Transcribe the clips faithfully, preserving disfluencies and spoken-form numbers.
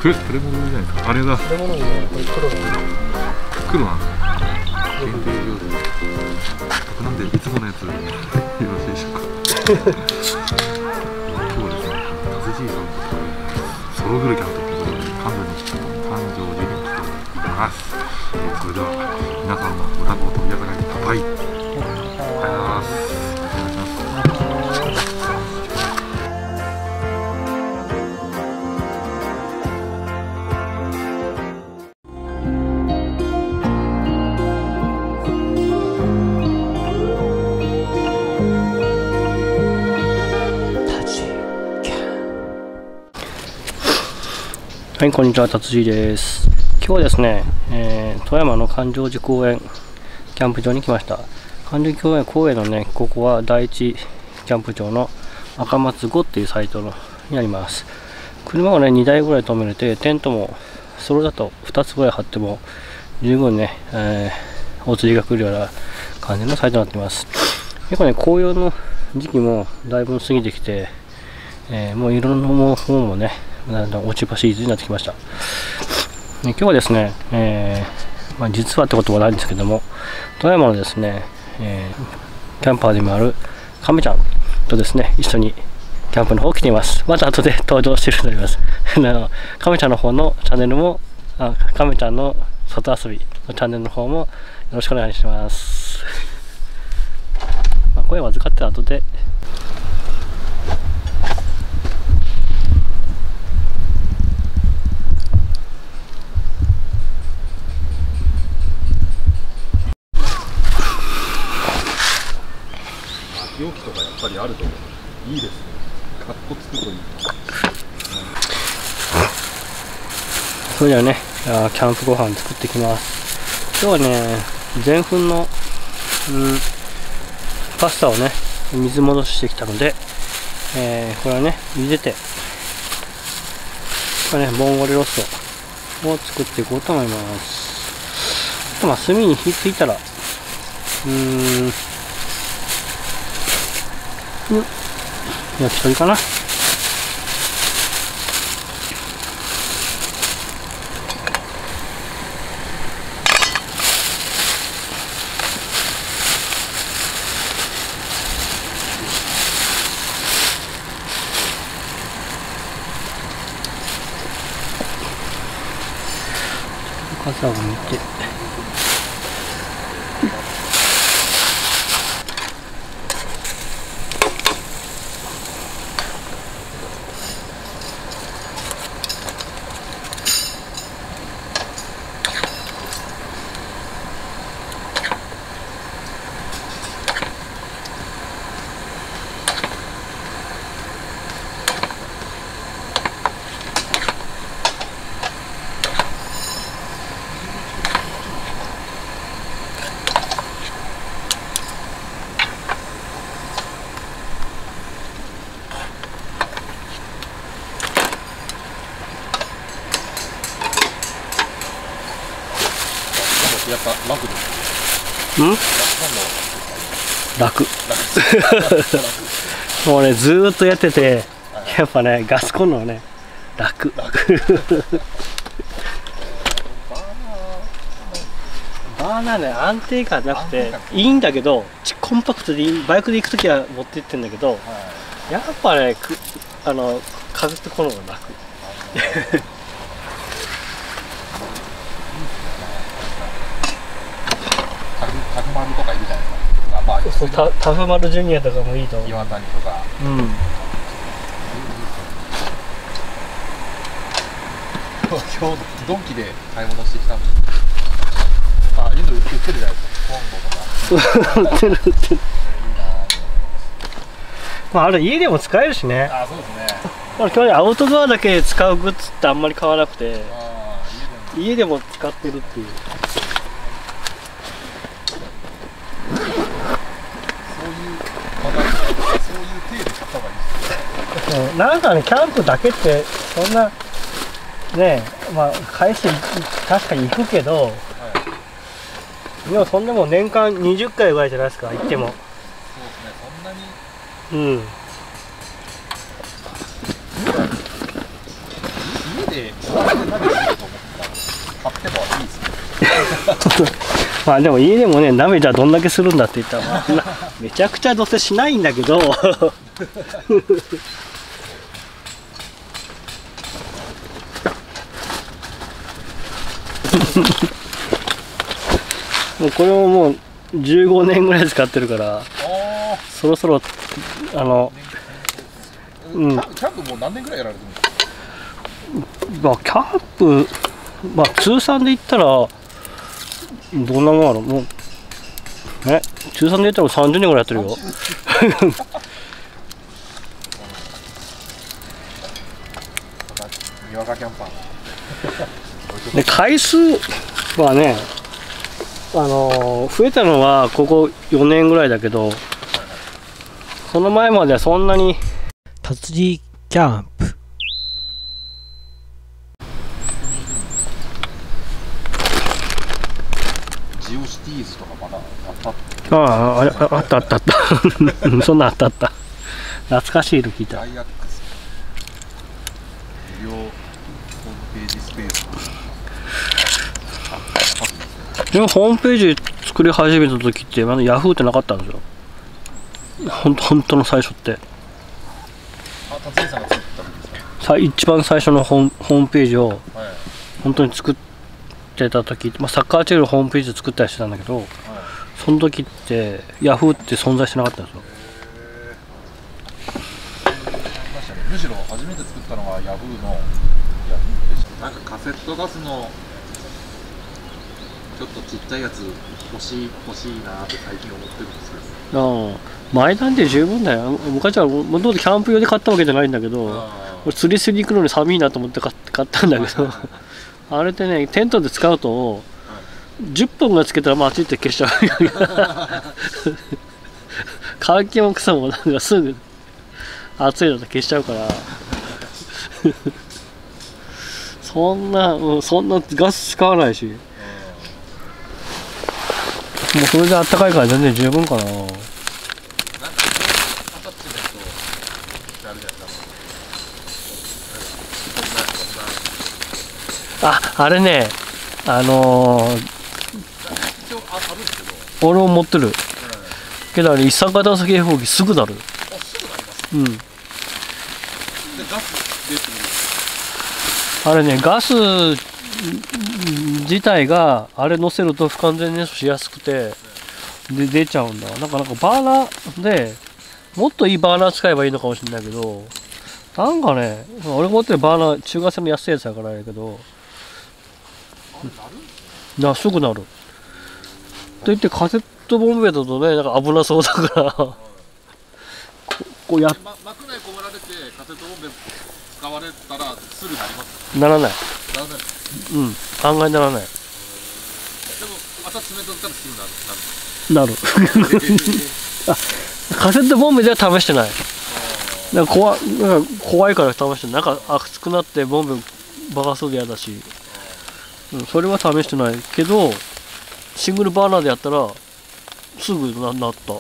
プレプレモノじゃないですか。あれだ。 プレモノじゃない、これ黒の。 黒なんですか。限定料理。僕なんでいつものやつよろしいでしょうか。今日はですね、達じいさんとソログルキャンということで彼女に誕生日に来ています。えー、それでは皆さんの歌と飛び方がに乾杯。ありがとうございます。 はい、こんにちは、達人です。今日はですね、えー、富山の環状寺公園キャンプ場に来ました。環状寺公園のね、ここは第一キャンプ場の赤松ごっていうサイトのになります。車をね、にだいぐらい止めれて、テントもそれだとふたつぐらい張っても十分ね、えー、お釣りが来るような感じのサイトになっています。結構ね、紅葉の時期もだいぶ過ぎてきて、えー、もういろんなものもね、だんだん落ち葉シーズンになってきました。今日はですね、えーまあ、実はってことはないんですけども、富山のですね、えー、キャンパーでもある亀ちゃんとですね、一緒にキャンプの方来ています。また後で登場してると思います。亀ちゃんの方のチャンネルも、あ亀ちゃんの外遊びのチャンネルの方もよろしくお願いします。まあ、声を預かって後で容器とかやっぱりあるといいですね。かっこつくといい。 それではね、キャンプご飯作ってきます。今日はね、全粉の、うん、パスタをね、水戻してきたので、えー、これはね、茹でて、これね、ボンゴレロストを作っていこうと思います。あとまあ、炭に火ついたら、うーん、うん、焼き鳥かな。傘を見て。 やっぱ楽です。 ん？楽。もうね、ずーっとやってて、やっぱね、ガスコンロはね、楽。バーナーね、安定感なくていいんだけど、コンパクトでいい、バイクで行くときは持って行ってんだけど、はい、やっぱね、くあのかずってこの方が楽。 タフマルとかいるじゃないですか。まあ、 そう、タタフマルジュニアとかもいいと思う。 岩谷とか。うん。今日ドンキで買い物してきたんです。あ、インド売ってるじゃないですか。コンボとか。売ってる売ってる。 まあ、あれ家でも使えるしね。 あ、そうですね。 まあ、今日アウトドアだけ使うグッズってあんまり買わなくて、家でも使ってるっていう。なんかね、キャンプだけってそんなね、まあ回数確かに行くけど、はい、でもそんなもん年間にじゅっかいぐらいじゃないですか、行っても。そうですね、そんなに。うん。 家でまあでも家でもね、鍋じゃあどんだけするんだって言ったら、まあ、めちゃくちゃどうせしないんだけどもうこれももうじゅうごねんぐらい使ってるから、そろそろあの、うん、キャンプもう何年ぐらいやられてるんですか？ まあキャンプ、まあ通算で言ったらどんなもんやろ、もうえ通算で言ったらさんじゅうねんぐらいやってるよにわかキャンパーで回数はね、あのー、増えたのはここよねんぐらいだけど、その前まではそんなに。達人キャンプ、 ジオシティーズとかまだあった？ ああ、あれ、あったあったあったそんなあったあった、懐かしいの聞いた。 ダイアックス無料ホームページスペースでもホームページ作り始めた時ってまだヤフーってなかったんですよ。ほんと本当の最初って。 あ、達人さんが作ったんですか？ さ一番最初のホーム、ホームページを本当に作ってた時、まあ、サッカーチームのホームページ作ったりしてたんだけど、はい、その時ってヤフーって存在してなかったんですよ。 むしろ初めて作ったのがヤフーのヤフーでした。なんかカセットガスのちょっとちっちゃいやつ欲しい欲しいなって最近思ってるんですけど。 ああ、前なんで十分だよ。昔はもともとキャンプ用で買ったわけじゃないんだけど、俺釣りしに行くのに寒いなと思って買ったんだけどあれってね、テントで使うと、はい、じゅっぷんぐらいつけたらまあ暑いって消しちゃう換気も草もなんかすぐ暑いのと消しちゃうからそんな、うん、そんなガス使わないし、もうそれであったかいから全然十分かな。あ、あれね、あのー、俺も持ってる、うん、けどあれ一酸化炭素警報器すぐなる。 あ、すぐなります。 うん。 でガス出てる。あれね、ガス自体があれ乗せると不完全燃焼しやすくて、で出ちゃうんだ。なんかなんかバーナーでもっといいバーナー使えばいいのかもしれないけど、なんかね、俺持ってるバーナー中華製の安いやつだからやけど。なすぐなる。といってカセットボンベだとね、なんか危なそうだからここうやっま膜内込められてカセットボンベ使われたらすぐなります？ ならない。 ならない。 うん、案外ならない。でもまた冷たかったらすぐなる。なる。あ、カセットボンベでは試してない。なんか怖なんか怖いから試してない。なんか熱くなってボンベ爆発するの嫌だし。うん、それは試してないけど、シングルバーナーでやったらすぐ な, なった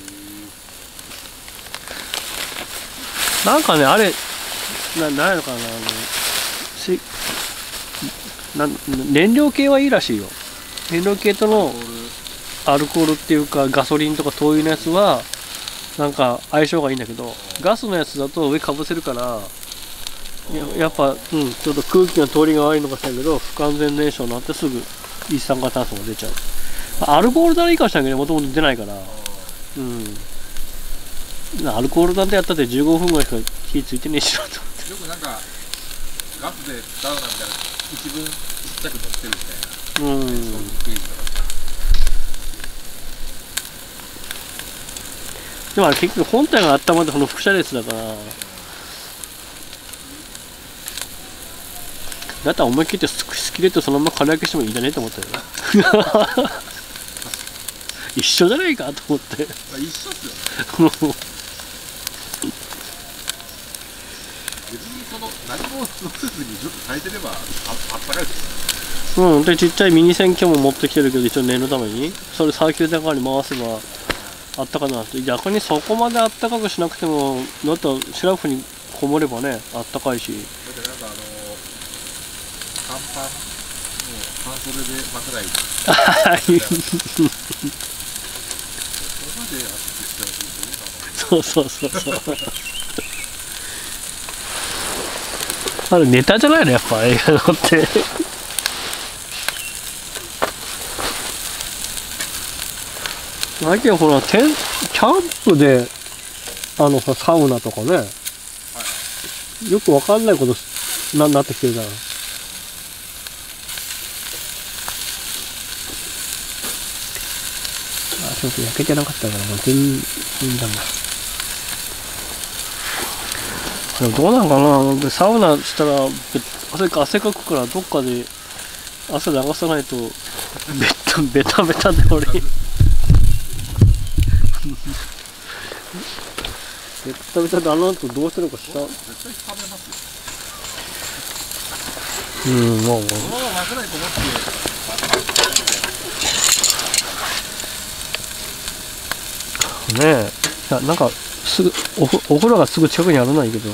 なんかね、あれななんやのかな、あのしな燃料系はいいらしいよ。燃料系とのアルコールっていうかガソリンとか灯油のやつはなんか相性がいいんだけど、ガスのやつだと上かぶせるからや, やっぱ、うん、ちょっと空気の通りが悪いのかしらんけど、不完全燃焼になってすぐ一酸化炭素が出ちゃう。アルコール弾いいかしらんけど、もともと出ないから、うん、アルコール弾でやったってじゅうごふんぐらいしか火ついてねえしなと思って。 よくなんかガスでダウナーみたいな一文ちっちゃく乗ってるみたいな、うん、そういうページとか。 でもあれ結局本体が温まってこの輻射熱だから、だったら思い切ってスキレットそのまま軽焼きしてもいいんじゃねえと思ったよ一緒じゃないかと思って一緒っすよね別にその何も乗せずにずっと炊いてれば あ, あったかいです。 うん、でちっちゃいミニ洗濯も持ってきてるけど、一応念のためにそれサーキュレーター側に回せばあったかくなって、逆にそこまであったかくしなくてもだったらシラフにこもればね、あったかいし。 だってなんかあの乾パンの半袖でまたらいい。 そうそうそうそう。あれネタじゃないのやっぱ映画のって。最近ほらテンキャンプであのさサウナとかね、はい、よくわかんないことななってきてるじゃん。あ、ちょっと焼けてなかったからもう全然いいんだな。でもどうなんかな、サウナしたら汗か汗かくからどっかで汗流さないとベタベタベタで俺ベタベタであの後どうするかした。絶対食べますよ。うん、まあまあ。このまま枕にこもって。ねえ、いやなんかすぐおお風呂がすぐ近くにあるのはいいけど、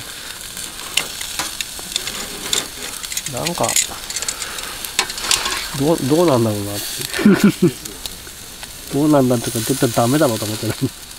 なんかどうどうなんだろうなってどうなんだっていうか絶対ダメだろうと思ってる。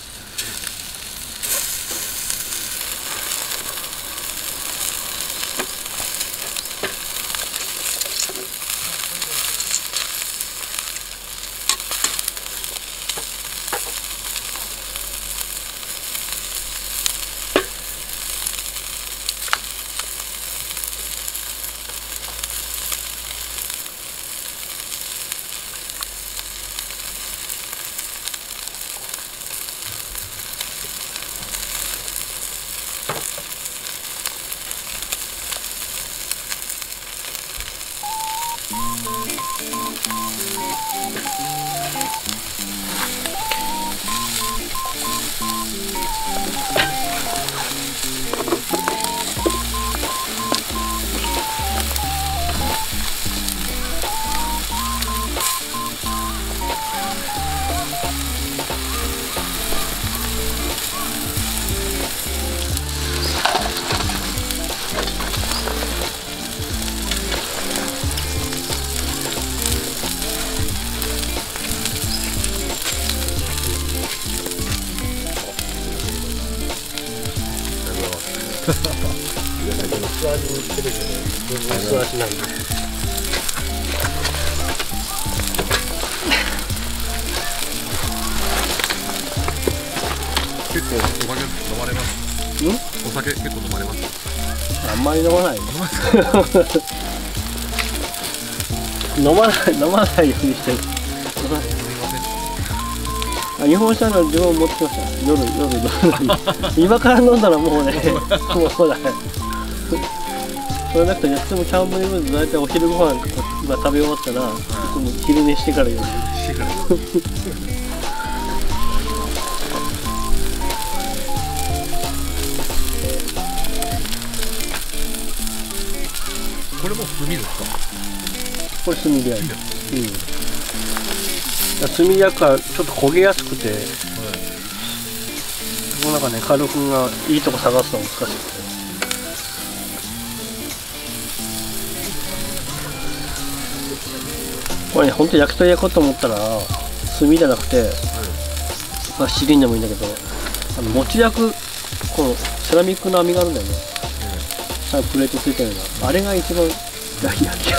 結構お酒飲まれます？ん？お酒結構飲まれます？ あんまり飲まない。飲まない飲まないようにしてる。あ、日本酒の自分持ってきました。夜夜夜今から飲んだらもうねもうそうだね。それなくていつもキャンプに行くと大体お昼ご飯今食べ終わったらいつも昼寝してから夜してからこれも炭ですか？ これ炭でやる。うん。炭で焼くからちょっと焦げやすくて、はい、その中ね、カル君がいいとこ探すのが難しくて。これね、本当に焼き鳥焼こうと思ったら炭じゃなくて、はい、まあ、シリンでもいいんだけど、あの餅焼くこのセラミックの網があるんだよね。はい、プレートついてるのがあれが一番焼きやすい。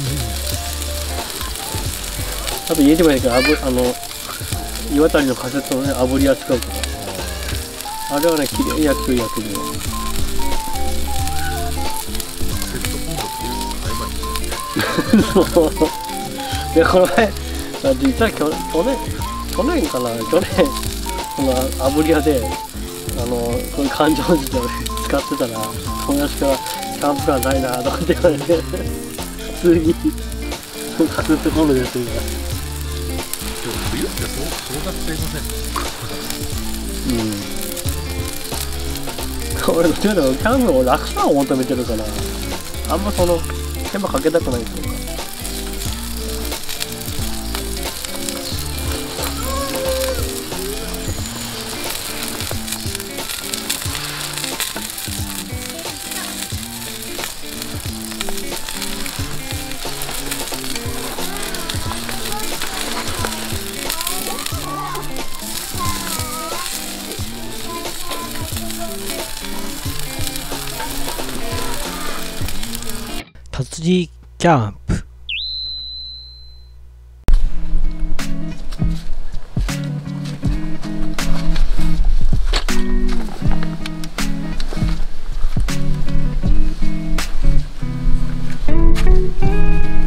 あと家でもいいけど、あぶあの岩谷の仮設のね炙り扱うから、あれはね綺麗に焼き鳥焼けるよ。そうでこの前実は去年去年かな去年この炙り屋であのこういう環状時で使ってたら友達からキャンプカーないなとかって言われて普通に仮設コンロでやってるから。 冬ってそう争奪戦ません。うん。俺どっちかというとキャンプを楽さを求めてるからあんまその手間かけたくないんですよ。 達人キャンプ。 す。